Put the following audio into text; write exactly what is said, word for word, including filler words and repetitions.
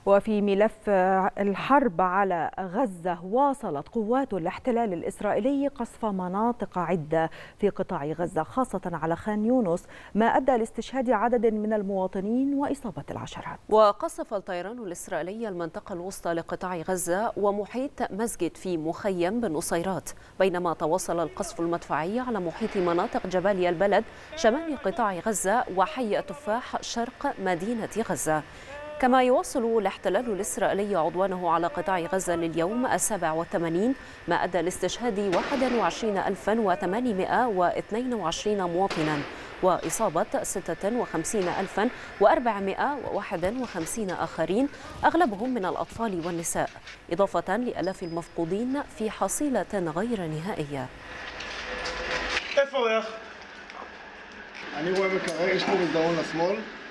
وفي ملف الحرب على غزة، واصلت قوات الاحتلال الإسرائيلي قصف مناطق عدة في قطاع غزة خاصة على خان يونس، ما أدى لاستشهاد عدد من المواطنين وإصابة العشرات. وقصف الطيران الإسرائيلي المنطقة الوسطى لقطاع غزة ومحيط مسجد في مخيم بالنصيرات، بينما تواصل القصف المدفعي على محيط مناطق جباليا البلد شمال قطاع غزة وحي تفاح شرق مدينة غزة. كما يواصل الاحتلال الإسرائيلي عدوانه على قطاع غزة لليوم السابع والثمانين، ما أدى لاستشهاد واحد وعشرين ألفا وثمانمائة واثنين وعشرين مواطنا وإصابة ستة وخمسين ألفا وأربعمائة وواحد وخمسين آخرين، أغلبهم من الأطفال والنساء، إضافة لآلاف المفقودين في حصيلة غير نهائية. אני רואה מקרר, יש לי מסדרון לשמאל